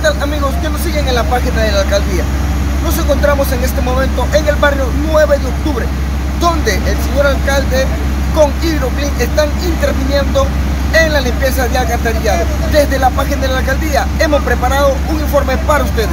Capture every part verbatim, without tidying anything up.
tal, amigos que nos siguen en la página de la alcaldía? Nos encontramos en este momento en el barrio nueve de octubre, donde el señor alcalde con Hidroclean están interviniendo en la limpieza de alcantarillado. Desde la página de la alcaldía hemos preparado un informe para ustedes.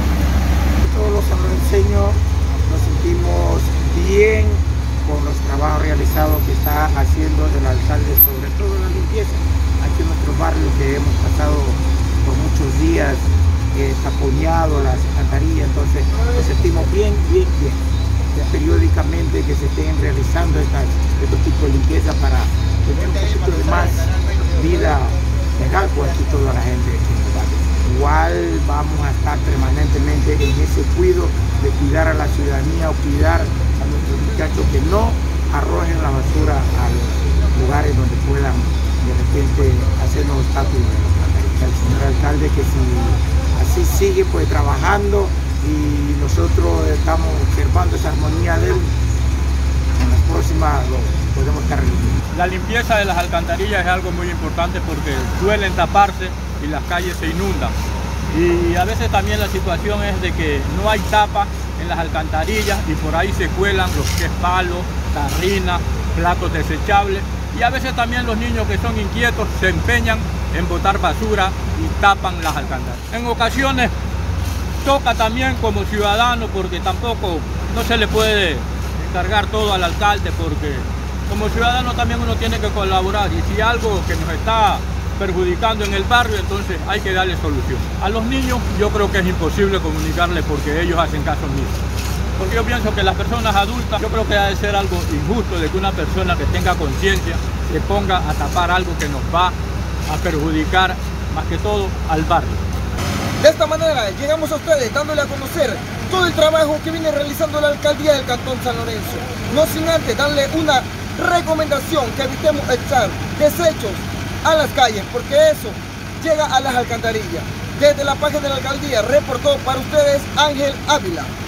Todos los sanlorenseños nos sentimos bien por los trabajos realizados que está haciendo el alcalde, sobre todo la limpieza aquí en nuestros barrios, que hemos pasado por muchos días eh, taponeado las alcantarillas. Entonces nos sentimos bien, bien, bien. Ya periódicamente que se estén realizando estas, estos tipos de limpieza para tener un poquito de más vida legal por aquí toda la gente en el barrio. Igual vamos a estar permanentemente en ese cuidado de cuidar a la ciudadanía o cuidar a nuestros muchachos que no arrojen la basura a los lugares donde puedan de repente hacernos obstáculos. El señor alcalde, que si así sigue pues trabajando y nosotros estamos observando esa armonía de él, en las próximas lo podemos estar limpiando. La limpieza de las alcantarillas es algo muy importante porque suelen taparse y las calles se inundan. Y a veces también la situación es de que no hay tapa en las alcantarillas y por ahí se cuelan los que es palos, tarrinas, platos desechables. Y a veces también los niños que son inquietos se empeñan en botar basura y tapan las alcantarillas. En ocasiones toca también como ciudadano, porque tampoco no se le puede encargar todo al alcalde, porque como ciudadano también uno tiene que colaborar, y si algo que nos está perjudicando en el barrio, entonces hay que darle solución. A los niños yo creo que es imposible comunicarles porque ellos hacen caso omiso. Porque yo pienso que las personas adultas, yo creo que ha de ser algo injusto de que una persona que tenga conciencia se ponga a tapar algo que nos va a perjudicar más que todo al barrio. De esta manera llegamos a ustedes dándole a conocer todo el trabajo que viene realizando la alcaldía del Cantón San Lorenzo. No sin antes darle una recomendación, que evitemos echar desechos a las calles, porque eso llega a las alcantarillas. Desde la página de la alcaldía reportó para ustedes Ángel Ávila.